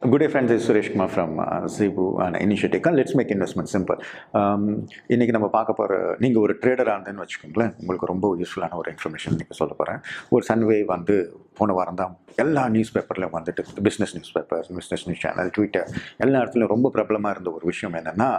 Good day, friends. This is Suresh Kumar from Zebu and Initiative. Let's make investment simple. இன்றைக்கி நம்ம பார்க்க போகிற நீங்கள் ஒரு ட்ரேடராக இருந்தேன்னு வச்சுக்கோங்களேன், உங்களுக்கு ரொம்ப யூஸ்ஃபுல்லான ஒரு இன்ஃபர்மேஷன் இன்றைக்கி சொல்ல போகிறேன். ஒரு சன்வே வந்து போன வாரம் தான் எல்லா நியூஸ் பேப்பர்லையும் வந்துட்டு, business news paper, business news channel, Twitter, எல்லா இடத்துலையும் ரொம்ப பிரபலமாக இருந்த ஒரு விஷயம் என்னென்னா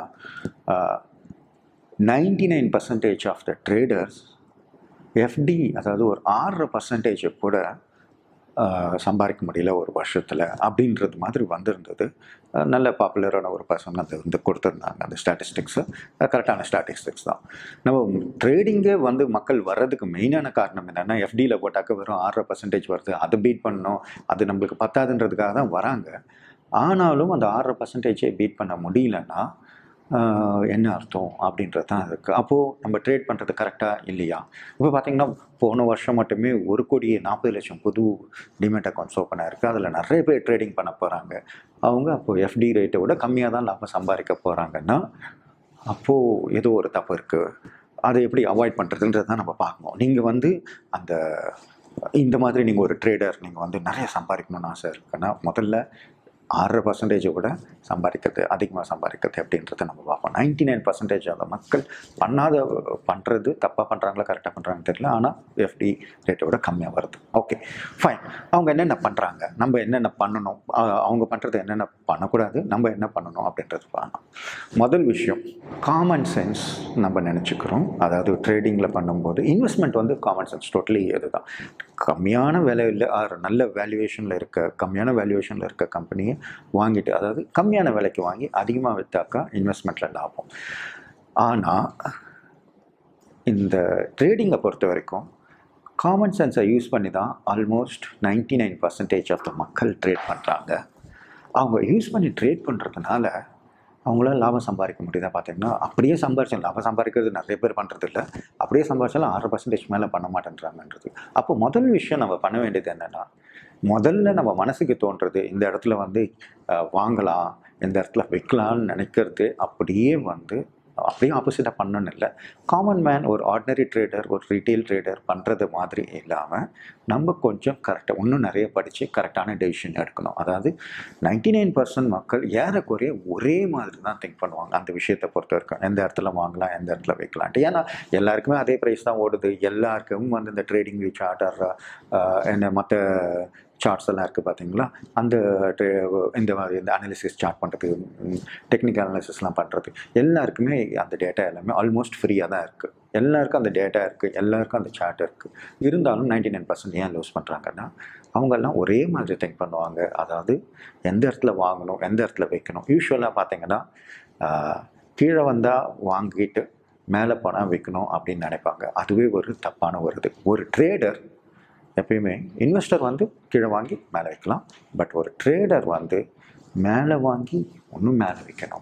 99% ஆஃப் த ட்ரேடர்ஸ் எஃப்டி, அதாவது ஒரு 6% கூட சம்பாதிக்க முடியல ஒரு வருஷத்தில் அப்படின்றது மாதிரி வந்திருந்தது. நல்ல பாப்புலரான ஒரு பர்சன் அது வந்து கொடுத்துருந்தாங்க. அந்த ஸ்டாட்டிஸ்டிக்ஸு கரெக்டான ஸ்டாட்டிஸ்டிக்ஸ் தான். நம்ம ட்ரேடிங்கே வந்து மக்கள் வர்றதுக்கு மெயினான காரணம் என்னென்னா, எஃப்டியில் போட்டாக்க வெறும் 6% வருது, அதை பீட் பண்ணணும், அது நம்மளுக்கு பத்தாதுன்றதுக்காக தான் வராங்க. ஆனாலும் அந்த 6% பீட் பண்ண முடியலன்னா என்ன அர்த்தம் அப்படின்றது தான் இருக்குது. அப்போது நம்ம ட்ரேட் பண்ணுறது கரெக்டாக இல்லையா? இப்போ பார்த்திங்கன்னா போன வருஷம் மட்டுமே 1,40,00,000 புது டிமேட் அக்கௌண்ட்ஸ் ஓப்பன் ஆகிருக்கு. அதில் நிறைய பேர் ட்ரேடிங் பண்ண போகிறாங்க. அவங்க அப்போது எஃப்டி ரேட்டை விட கம்மியாக தான் லாபம் சம்பாதிக்க போகிறாங்கன்னா, அப்போது ஏதோ ஒரு தப்பு இருக்குது. அதை எப்படி அவாய்ட் பண்ணுறதுன்றது தான் நம்ம பார்க்கணும். நீங்கள் வந்து இந்த மாதிரி நீங்கள் ஒரு ட்ரேடர், நீங்கள் வந்து நிறைய சம்பாதிக்கணும்னு ஆசை இருக்குன்னா, முதல்ல 6% விட அதிகமாக சம்பாதிக்கிறது அப்படின்றத நம்ம பார்ப்போம். 99% அந்த மக்கள் பண்ணுறது தப்பாக பண்ணுறாங்களா கரெக்டாக பண்ணுறாங்கன்னு தெரியல, ஆனால் எஃப்டி ரேட்டை விட கம்மியாக வருது. Okay, fine. அவங்க என்னென்ன பண்ணுறாங்க, நம்ம என்னென்ன பண்ணணும், அவங்க பண்ணுறது என்னென்ன பண்ணக்கூடாது, நம்ம என்ன பண்ணணும் அப்படின்றது பார்க்கணும். முதல் விஷயம், காமன் சென்ஸ் நம்ம நினச்சிக்கிறோம். அதாவது ட்ரேடிங்கில் பண்ணும்போது இன்வெஸ்ட்மெண்ட் வந்து காமன் சென்ஸ் டோட்டலி இதுதான். கம்மியான விலையில் நல்ல வேல்யூவேஷனில் கம்மியான வேல்யூவேஷனில் இருக்க கம்பெனியை வாங்கிட்டு, அதாவது கம்மியான விலைக்கு வாங்கி அதிகமாக விற்றாக்கா இன்வெஸ்ட்மெண்ட்டில் லாபம். ஆனால் இந்த ட்ரேடிங்கை பொறுத்த வரைக்கும் காமன் சென்ஸை யூஸ் பண்ணி தான் ஆல்மோஸ்ட் 99% ஆஃப் த மக்கள் ட்ரேட் பண்ணுறாங்க. அவங்க யூஸ் பண்ணி ட்ரேட் பண்ணுறதுனால அவங்களால லாபம் சம்பாதிக்க முடியுதா பார்த்தீங்கன்னா, அப்படியே சம்பாதிச்சாலும் லாபம் சம்பாதிக்கிறது நிறைய பேர் பண்ணுறது இல்லை. அப்படியே சம்பாதிச்சாலும் 6% மேலே பண்ண மாட்டேன்றாங்கன்றது. அப்போ முதல் விஷயம் நம்ம பண்ண வேண்டியது என்னென்னா, முதல்ல நம்ம மனசுக்கு தோன்றது இந்த இடத்துல வந்து வாங்கலாம், இந்த இடத்துல விற்கலான்னு நினைக்கிறது அப்படியே ஆப்போசிட்டாக பண்ணணும்னு இல்லை. காமன் மேன், ஒரு ஆர்டினரி ட்ரேடர், ஒரு ரீட்டெயில் ட்ரேடர் பண்ணுறது மாதிரி இல்லாமல் நம்ம கொஞ்சம் கரெக்டாக இன்னும் நிறைய படித்து கரெக்டான டெசிஷன் எடுக்கணும். அதாவது 99% மக்கள் ஏறக்குறைய ஒரே மாதிரி தான் திங்க் பண்ணுவாங்க அந்த விஷயத்தை பொறுத்த வரைக்கும். எந்த இடத்துல வாங்கலாம், எந்த இடத்துல வைக்கலான்ட்டு. ஏன்னா எல்லாருக்குமே அதே ப்ரைஸ் தான் ஓடுது. எல்லாருக்கும் வந்து இந்த ட்ரேடிங் வியூ சார்ட் என்ன மற்ற சார்ட்ஸ் எல்லாம் இருக்குது பார்த்தீங்களா, இந்த மாதிரி இந்த அனாலிசிஸ் சார்ட் பண்ணுறது, டெக்னிக்கல் அனாலிசிஸ்லாம் பண்ணுறது, எல்லாருக்குமே அந்த டேட்டா எல்லாமே ஆல்மோஸ்ட் ஃப்ரீயாக தான் இருக்குது. எல்லாருக்கும் அந்த டேட்டா இருக்குது, எல்லாருக்கும் அந்த சார்ட் இருக்குது. இருந்தாலும் 99% ஏன் லூஸ் பண்ணுறாங்கன்னா, அவங்கெல்லாம் ஒரே மாதிரி திங்க் பண்ணுவாங்க. அதாவது எந்த இடத்துல வாங்கணும், எந்த இடத்துல வைக்கணும். யூஸ்வலாக பார்த்தீங்கன்னா கீழே வந்தால் வாங்கிட்டு மேலே போனால் விற்கணும் அப்படின்னு நினைப்பாங்க. அதுவே ஒரு தப்பான ஒரு ட்ரேடர் எப்பயுமே, இன்வெஸ்டர் வந்து கீழே வாங்கி மேலே வைக்கலாம். பட் ஒரு ட்ரேடர் வந்து மேலே வாங்கி ஒன்றும் மேலே விற்கணும்,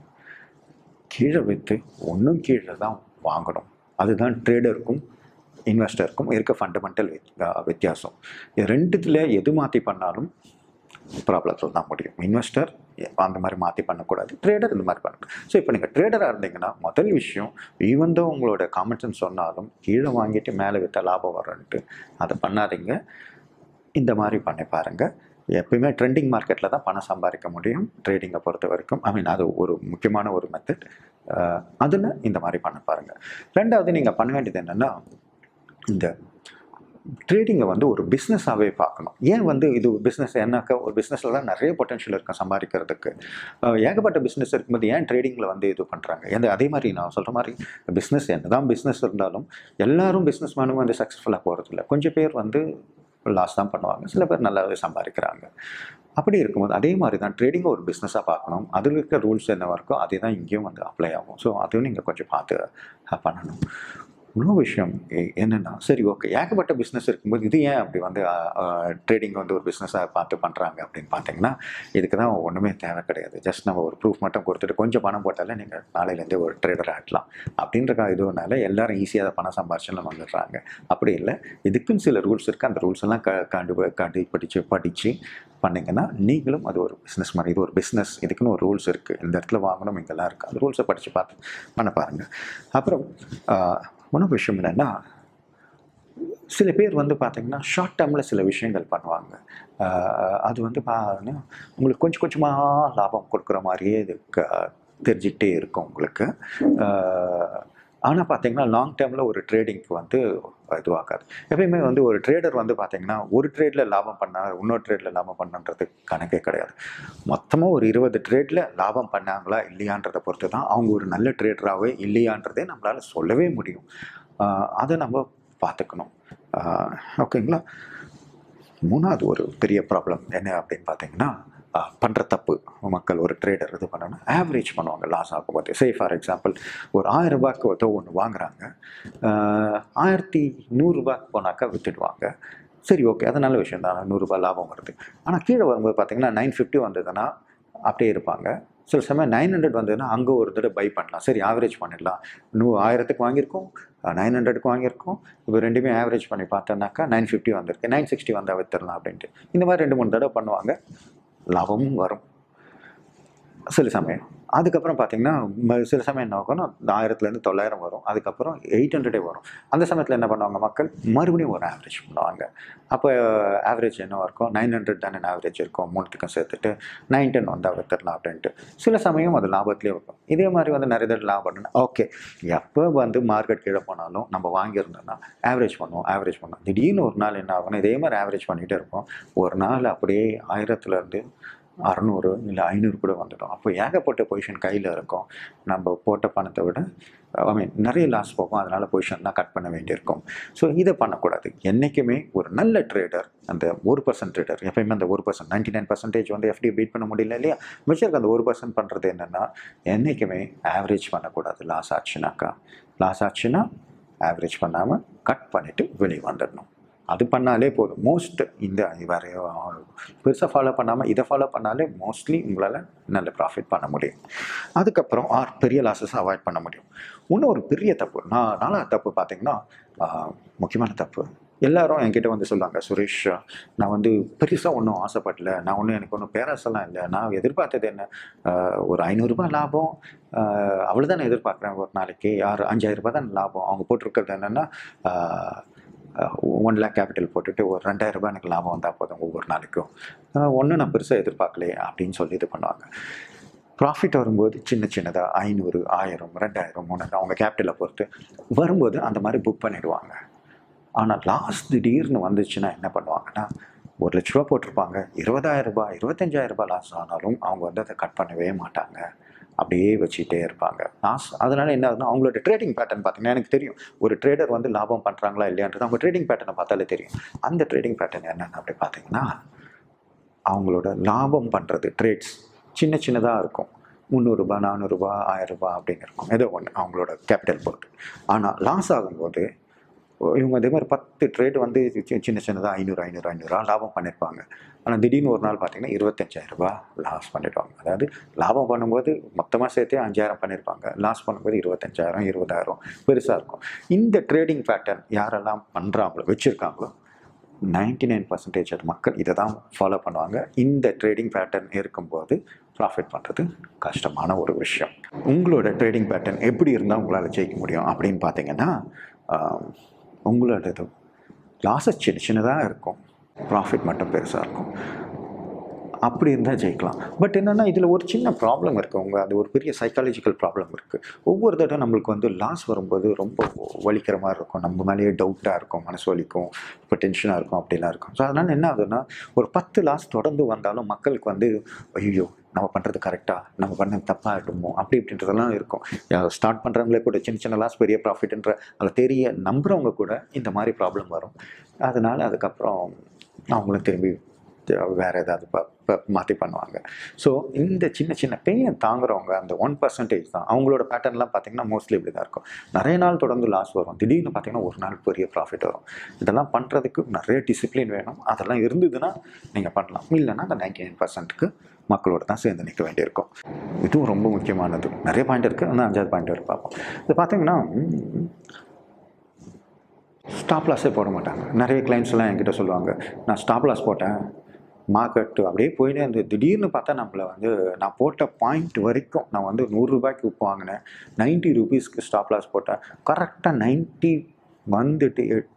கீழே விற்று ஒன்றும் கீழே தான் வாங்கணும். அதுதான் ட்ரேடருக்கும் இன்வெஸ்டருக்கும் இருக்க ஃபண்டமெண்டல் வித்தியாசம். ரெண்டுத்தில் எது மாற்றி பண்ணாலும் ப்ராப்ளத்தில் தான் முடியும். இன்வெஸ்டர் அந்த மாதிரி மாற்றி பண்ணக்கூடாது, ட்ரேடர் இந்த மாதிரி பண்ணக்கூடாது. ஸோ இப்போ நீங்கள் ட்ரேடராக இருந்தீங்கன்னா முதல் விஷயம், ஈவன் தோ உங்களோட காமன் சென்ஸ் சொன்னாலும் கீழே வாங்கிட்டு மேலே விற்ற லாபம் வரன்ட்டு அதை பண்ணாதீங்க. இந்த மாதிரி பண்ணி பாருங்கள். எப்பயுமே ட்ரெண்டிங் மார்க்கெட்டில் தான் பணம் சம்பாதிக்க முடியும் ட்ரேடிங்கை பொறுத்த வரைக்கும். அது ஒரு முக்கியமான ஒரு மெத்தட். அதில் இந்த மாதிரி பண்ண பாருங்கள். ரெண்டாவது நீங்கள் பண்ண வேண்டியது என்னென்னா, இந்த ட்ரேடிங்கை வந்து ஒரு பிஸ்னஸாகவே பார்க்கணும். ஏன் வந்து இது பிஸ்னஸ் என்னக்கா, ஒரு பிஸ்னஸில் தான் நிறைய பொட்டன்ஷியல் இருக்கும் சம்பாதிக்கிறதுக்கு. ஏகப்பட்ட பிஸ்னஸ் இருக்கும்போது ஏன் ட்ரேடிங்கில் வந்து இது பண்ணுறாங்க? அதே மாதிரி நான் சொல்கிற மாதிரி பிஸ்னஸ் என்ன தான் பிஸ்னஸ் இருந்தாலும் எல்லாரும் பிஸ்னஸ் மேனும் வந்து சக்ஸஸ்ஃபுல்லாக போகிறது இல்லை. கொஞ்சம் பேர் வந்து லாஸ் தான் பண்ணுவாங்க, சில பேர் நல்லாவே சம்பாதிக்கிறாங்க. அப்படி இருக்கும்போது அதே மாதிரி தான் ட்ரேடிங்கை ஒரு பிஸ்னஸாக பார்க்கணும். அதில் இருக்க ரூல்ஸ் என்னவா இருக்கோ அதே தான் இங்கேயும் வந்து அப்ளை ஆகும். ஸோ அதுவும் நீங்கள் கொஞ்சம் பார்த்து பண்ணணும். இன்னொரு விஷயம் என்னென்னா, சரி ஓகே, ஏகப்பட்ட பிஸ்னஸ் இருக்கும்போது இது ஏன் அப்படி வந்து ட்ரேடிங் வந்து ஒரு பிஸ்னஸாக பார்த்து பண்ணுறாங்க அப்படின்னு பார்த்தீங்கன்னா, இதுக்கு தான் ஒன்றுமே தேவை கிடையாது. ஜஸ்ட் நம்ம ஒரு ப்ரூஃப் மட்டும் கொடுத்துட்டு கொஞ்சம் பணம் போட்டாலே நீங்கள் நாளையிலேருந்தே ஒரு ட்ரேடர் ஆகலாம் அப்படின்ற இதுனால எல்லாரும் ஈஸியாக பணம் சம்பாரிச்சுலாம் வந்துடுறாங்க. அப்படி இல்லை, இதுக்குன்னு சில ரூல்ஸ் இருக்குது. அந்த ரூல்ஸ் எல்லாம் படித்து பண்ணிங்கன்னா நீங்களும் அது ஒரு பிஸ்னஸ் மாதிரி. இது ஒரு பிஸ்னஸ், இதுக்குன்னு ஒரு ரூல்ஸ் இருக்குது. இந்த இடத்துல வாங்கணும், இங்கெல்லாம் இருக்குது. அந்த ரூல்ஸை படித்து பார்த்து பண்ண பாருங்கள். அப்புறம் இன்னொரு விஷயம் என்னென்னா, சில பேர் வந்து பார்த்தீங்கன்னா ஷார்ட் டேர்மில் சில விஷயங்கள் பண்ணுவாங்க. அது வந்து உங்களுக்கு கொஞ்சம் கொஞ்சமாக லாபம் கொடுக்குற மாதிரியே இது தெரிஞ்சுக்கிட்டே இருக்கும் உங்களுக்கு. ஆனால் பார்த்தீங்கன்னா லாங் டேர்மில் ஒரு ட்ரேடிங்க்கு வந்து இதுவாகாது. எப்பயுமே வந்து ஒரு ட்ரேடர் வந்து பார்த்தீங்கன்னா ஒரு ட்ரேடில் லாபம் பண்ணால் இன்னொரு ட்ரேடில் லாபம் பண்ணன்றது கணக்கே கிடையாது. மொத்தமாக ஒரு 20 ட்ரேடில் லாபம் பண்ணாங்களா இல்லையான்றதை பொறுத்து தான் அவங்க ஒரு நல்ல ட்ரேடராகவே இல்லையான்றதே நம்மளால் சொல்லவே முடியும். அதை நம்ம பார்த்துக்கணும். ஓகேங்களா? மூணாவது ஒரு பெரிய ப்ராப்ளம் என்ன அப்படின்னு பார்த்தீங்கன்னா பண்ணுற தப்பு. மக்கள் ஒரு ட்ரேடர் இது பண்ணணும் ஆவரேஜ் பண்ணுவாங்க லாஸ் ஆகும்போது. சே ஃபார் எக்ஸாம்பிள் ஒரு 1000 ரூபாய்க்கு ஒன்று வாங்குறாங்க, 1100 போனாக்கா விற்றுடுவாங்க. சரி, ஓகே, அது நல்ல விஷயம் தான், 100 லாபம் வருது. ஆனால் கீழே வரும்போது பார்த்தீங்கன்னா 950 வந்ததுன்னா அப்படியே இருப்பாங்க. சில சமயம் 900 வந்ததுன்னா அங்கே ஒரு தடவை பை பண்ணலாம். சரி, ஆவரேஜ் பண்ணிடலாம். 1000க்கு வாங்கியிருக்கோம், 900க்கு வாங்கியிருக்கோம். இப்போ ரெண்டுமே ஆவரேஜ் பண்ணி பார்த்தோன்னாக்கா 950 வந்திருக்கு, 960 வந்தால் விற்றுடலாம் அப்படின்ட்டு. இந்த மாதிரி 2-3 தடவை பண்ணுவாங்க, லாபமும் வரும் சில சமயம். அதுக்கப்புறம் பார்த்தீங்கன்னா சில சமயம் என்ன ஆகும்னா 1000லேருந்து 900 வரும், அதுக்கப்புறம் 800 வரும். அந்த சமயத்தில் என்ன பண்ணுவாங்க மக்கள், மறுபடியும் ஒரு ஆவரேஜ் பண்ணுவாங்க. அப்போ ஆவரேஜ் என்னவா இருக்கும், 900 தானே ஆவரேஜ் இருக்கும், மூணுத்துக்கும் சேர்த்துட்டு 910 வந்தால் விற்றுடலாம் அப்படின்ட்டு. சில சமயம் அது லாபத்துலேயே இருக்கும். இதே மாதிரி வந்து நிறைய தடவை லாபம் பண்ணணும். ஓகே, எப்போ வந்து மார்க்கெட் கீழே போனாலும் நம்ம வாங்கியிருந்தோம்னா ஆவரேஜ் பண்ணுவோம். திடீர்னு ஒரு நாள் என்ன ஆகும்னா இதே மாதிரி ஆவரேஜ் பண்ணிகிட்டே இருப்போம். ஒரு நாள் அப்படியே 1000லேருந்து 600 இல்லை 500 கூட வந்துடும். அப்போ ஏகப்பட்ட பொசிஷன் கையில் இருக்கும். நம்ம போட்ட பணத்தை விட நிறைய லாஸ் போகும். அதனால் பொசிஷன் தான் கட் பண்ண வேண்டியிருக்கும். ஸோ இதை பண்ணக்கூடாது. என்றைக்குமே ஒரு நல்ல ட்ரேடர், அந்த 1% ட்ரேடர் எப்பயுமே அந்த 1%, 99% வந்து எஃப்டி பீட் பண்ண முடியல இல்லையா, மிச்சம் அந்த 1% பண்ணுறது என்னென்னா என்றைக்குமே ஆவரேஜ் பண்ணக்கூடாது. லாஸ் ஆச்சுன்னா ஆவரேஜ் பண்ணாமல் கட் பண்ணிவிட்டு வெளியே வந்துடணும். அது பண்ணாலே போதும். இந்த வேறு பெருசாக ஃபாலோ பண்ணாமல் இதை ஃபாலோ பண்ணாலே மோஸ்ட்லி உங்களால் நல்ல ப்ராஃபிட் பண்ண முடியும். அதுக்கப்புறம் பெரிய லாஸஸ் அவாய்ட் பண்ண முடியும். இன்னும் ஒரு பெரிய தப்பு, நாலாவது தப்பு பார்த்தீங்கன்னா முக்கியமான தப்பு. எல்லாரும் என்கிட்ட வந்து சொல்லுவாங்க, சுரேஷ், நான் வந்து பெருசாக ஒன்றும் ஆசைப்படல, எனக்கு ஒன்றும் பேராசெல்லாம் இல்லை, நான் எதிர்பார்த்தது என்ன, ஒரு 500 லாபம், அவ்வளோதான் நான் எதிர்பார்க்குறேன் ஒரு நாளைக்கு. 5000 தான் லாபம். அவங்க போட்டிருக்கிறது என்னென்னா 1 lakh கேபிட்டல் போட்டுட்டு ஒரு 2000 எனக்கு லாபம் வந்தால் போதும் ஒவ்வொரு நாளைக்கும், ஒன்றும் நான் பெருசாக எதிர்பார்க்கலையே அப்படின்னு சொல்லி இது பண்ணுவாங்க. ப்ராஃபிட் வரும்போது சின்னதாக 500, 1000, 2000, 3000 அவங்க கேபிட்டலை பொறுத்து வரும்போது அந்த மாதிரி புக் பண்ணிடுவாங்க. ஆனால் லாஸ்ட் திடீர்னு வந்துச்சுன்னா என்ன பண்ணுவாங்கன்னா, 1,00,000 போட்டிருப்பாங்க, 20,000, 25,000 லாஸ் ஆனாலும் அவங்க வந்து அதை கட் பண்ணவே மாட்டாங்க, அப்படியே வச்சுக்கிட்டே இருப்பாங்க. அதனால என்ன ஆகுதுன்னா அவங்களோட ட்ரேடிங் பேட்டர்ன் பார்த்தீங்கன்னா எனக்கு தெரியும். ஒரு ட்ரேடர் வந்து லாபம் பண்ணுறாங்களா இல்லையான்றது அவங்க ட்ரேடிங் பேட்டர்னை பார்த்தாலே தெரியும். அந்த ட்ரேடிங் பேட்டர்ன் என்னென்னு அப்படி பார்த்தீங்கன்னா, அவங்களோட லாபம் பண்ணுறது ட்ரேட்ஸ் சின்னதாக இருக்கும். 300, 400, 1000 அப்படின்னு இருக்கும், ஏதோ ஒன்று அவங்களோட கேபிட்டல் பொறுத்து. ஆனால் லாஸ் ஆகும்போது இவங்க அதே மாதிரி 10 ட்ரேட் வந்து சின்னதாக 500 லாபம் பண்ணியிருப்பாங்க. ஆனால் திடீர்னு ஒரு நாள் பார்த்தீங்கன்னா 25,000 லாஸ் பண்ணிடுவாங்க. அதாவது லாபம் பண்ணும்போது மொத்தமாக சேர்த்தே 5,000 பண்ணியிருப்பாங்க, லாஸ் பண்ணும்போது 25,000, 20,000 பெருசாக இருக்கும். இந்த ட்ரேடிங் பேட்டர்ன் யாரெல்லாம் பண்ணுறாங்களோ வச்சுருக்காங்களோ 99% மக்கள் இதை தான் ஃபாலோ பண்ணுவாங்க. இந்த ட்ரேடிங் பேட்டர்ன் இருக்கும்போது ப்ராஃபிட் பண்ணுறது கஷ்டமான ஒரு விஷயம். உங்களோட ட்ரேடிங் பேட்டர்ன் எப்படி இருந்தால் உங்களால் ஜெயிக்க முடியும் அப்படின்னு பார்த்தீங்கன்னா, உங்களோட லாஸஸ் சின்னதாக இருக்கும், ப்ராஃபிட் மட்டும் பெருசாக இருக்கும். அப்படி இருந்தால் ஜெயிக்கலாம். பட் என்னென்னா இதில் ஒரு சின்ன ப்ராப்ளம் இருக்குது. அது ஒரு பெரிய சைக்காலஜிக்கல் ப்ராப்ளம் இருக்குது. ஒவ்வொரு தடவை நம்மளுக்கு வந்து லாஸ் வரும்போது ரொம்ப வலிக்கிற மாதிரி இருக்கும், நம்ம மேலேயே டவுட்டாக இருக்கும், மனசு வலிக்கும், இப்போ டென்ஷனாக இருக்கும், அப்படிலாம் இருக்கும். ஸோ அதனால் என்ன ஆகுதுன்னா, ஒரு 10 லாஸ் தொடர்ந்து வந்தாலும் மக்களுக்கு வந்து ஐயோ நம்ம பண்ணுறது கரெக்டாக, நம்ம பண்ண தப்பாகிடுமோ அப்படி இப்படின்றதெல்லாம் இருக்கும். ஸ்டார்ட் பண்ணுறவங்களே கூட சின்ன லாஸ் பெரிய ப்ராஃபிட்ன்ற அதை தெரிய நம்புகிறவங்க கூட இந்த மாதிரி ப்ராப்ளம் வரும். அதனால் அதுக்கப்புறம் அவங்களும் திரும்பி வேறு ஏதாவது மாற்றி பண்ணுவாங்க. ஸோ இந்த சின்ன பெயினை தாங்குறவங்க அந்த 1% தான். அவங்களோட பேட்டர்ன்லாம் பார்த்தீங்கன்னா மோஸ்ட்லி இப்படி தான் இருக்கும். நிறைய நாள் தொடர்ந்து லாஸ் வரும், திடீர்னு பார்த்தீங்கன்னா ஒரு நாள் பெரிய ப்ராஃபிட் வரும். இதெல்லாம் பண்ணுறதுக்கு நிறைய டிசிப்ளின் வேணும். அதெல்லாம் இருந்ததுன்னா நீங்கள் பண்ணலாம். இல்லைன்னா அந்த 99%க்கு மக்களோட தான் சேர்ந்து நிற்க வேண்டியிருக்கும். இதுவும் ரொம்ப முக்கியமானது. நிறைய பாயிண்ட் இருக்குது, ஆனால் 5வது பாயிண்ட் வரை பார்ப்போம். இது பார்த்தீங்கன்னா ஸ்டாப் லாஸே போட மாட்டாங்க. நிறைய கிளைண்ட்ஸ்லாம் என்கிட்ட சொல்லுவாங்க, நான் ஸ்டாப் லாஸ் போட்டேன், மார்க்கெட்டு அப்படியே போயிட்டே இருந்து திடீர்னு பார்த்தா நம்மளை வந்து நான் போட்ட பாயிண்ட் வரைக்கும் நான் வந்து 100 ரூபாய்க்கு வாங்கினேன், 90 ருபீஸ்க்கு ஸ்டாப் லாஸ் போட்டேன், கரெக்டாக 90 வந்துட்டு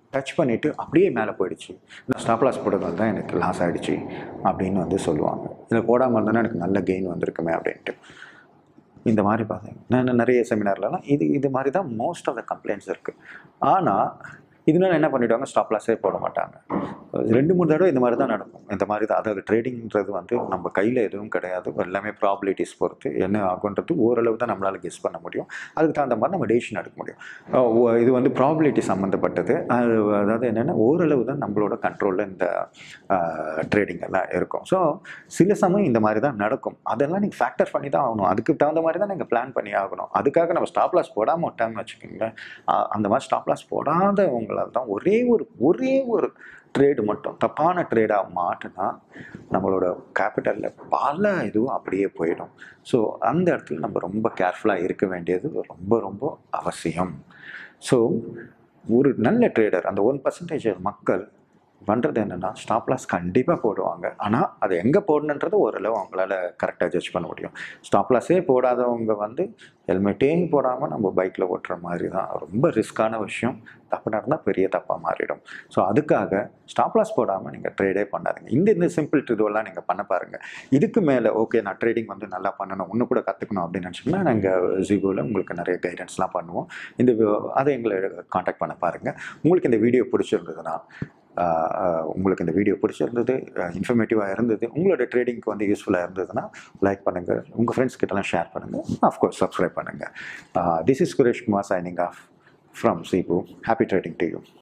டச் பண்ணிவிட்டு அப்படியே மேலே போயிடுச்சு, நான் ஸ்டாப் லாஸ் போடுறது தான் எனக்கு லாஸ் ஆகிடுச்சு அப்படின்னு வந்து சொல்லுவாங்க. இதில் போடாமல் இருந்தேன்னா எனக்கு நல்ல கெயின் வந்திருக்குமே அப்படின்ட்டு. இந்த மாதிரி பார்த்தீங்க நான் நிறைய செமினார்லலாம் இது மாதிரி தான் மோஸ்ட் ஆஃப் த கம்ப்ளைண்ட்ஸ் இருக்குது. ஆனால் இதனால என்ன பண்ணிவிடுவாங்க, ஸ்டாப் லாஸே போட மாட்டாங்க. 2-3 தடவை இந்த மாதிரி தான் நடக்கும். இந்த மாதிரி தான், அதாவது ட்ரேடிங்கிறது வந்து நம்ம கையில் எதுவும் கிடையாது, எல்லாமே ப்ராபபிலிட்டிஸ் பொறுத்து என்ன ஆகுன்றது ஓரளவு தான் நம்மளால் கெஸ் பண்ண முடியும். அதுக்கு தகுந்த மாதிரி நம்ம டெசிஷன் எடுக்க முடியும். இது வந்து ப்ராபபிலிட்டி சம்மந்தப்பட்டது. அதாவது என்னென்னா ஓரளவு தான் நம்மளோட கண்ட்ரோலில் இந்த ட்ரேடிங் எல்லாம் இருக்கும். ஸோ சில சமயம் இந்த மாதிரி தான் நடக்கும். அதெல்லாம் நீங்கள் ஃபேக்டர் பண்ணி தான் ஆகணும். அதுக்கு தகுந்த மாதிரி தான் நீங்கள் பிளான் பண்ணி ஆகணும். அதுக்காக நம்ம ஸ்டாப் லாஸ் போடாமல் விட்டாங்கன்னு வச்சுக்கோங்களேன், அந்த மாதிரி ஸ்டாப் லாஸ் போடாதவங்களால் தான் ஒரே ஒரு ட்ரேடு மட்டும் தப்பான ட்ரேடாக மாட்டினா நம்மளோட கேபிட்டலில் பல இதுவும் அப்படியே போயிடும். ஸோ அந்த இடத்துல நம்ம ரொம்ப கேர்ஃபுல்லாக இருக்க வேண்டியது ரொம்ப ரொம்ப அவசியம். ஸோ ஒரு நல்ல ட்ரேடர், அந்த 1% மக்கள் பண்ணுறது என்னென்னா ஸ்டாப் லாஸ் கண்டிப்பாக போடுவாங்க. ஆனால் அதை எங்கே போடணுன்றது ஓரளவு அவங்களால கரெக்டாக ஜட்ஜ் பண்ண முடியும். ஸ்டாப் லாஸே போடாதவங்க வந்து ஹெல்மெட்டே போடாமல் நம்ம பைக்கில் ஓட்டுற மாதிரி தான் ரொம்ப ரிஸ்க்கான விஷயம். தப்பு நடந்தால் பெரிய தப்பாக மாறிடும். ஸோ அதுக்காக ஸ்டாப் லாஸ் போடாமல் நீங்கள் ட்ரேடே பண்ணாதீங்க. இந்த சிம்பிள் இதுவெல்லாம் நீங்கள் பண்ண பாருங்கள். இதுக்கு மேலே ஓகே நான் ட்ரேடிங் வந்து நல்லா பண்ணணும், இன்னும் கூட கற்றுக்கணும் அப்படின்னு நினச்சிங்கன்னா நாங்கள் ஜீகோவில் உங்களுக்கு நிறைய கைடன்ஸ்லாம் பண்ணுவோம். அதை எங்களை காண்டாக்ட் பண்ண பாருங்கள். உங்களுக்கு இந்த வீடியோ பிடிச்சிருந்ததுன்னா, உங்களுக்கு இந்த வீடியோ பிடிச்சிருந்தது, இன்ஃபர்மேட்டிவாக இருந்தது, உங்களோட ட்ரேடிங்க்கு வந்து யூஸ்ஃபுல்லாக இருந்ததுன்னா லைக் பண்ணுங்கள், உங்கள் ஃப்ரெண்ட்ஸ் கிட்டலாம் ஷேர் பண்ணுங்கள், ஆஃப்கோர்ஸ் சப்ஸ்கிரைப் பண்ணுங்கள். This is Kuresh Kumar signing off from Cebu. Happy trading to you.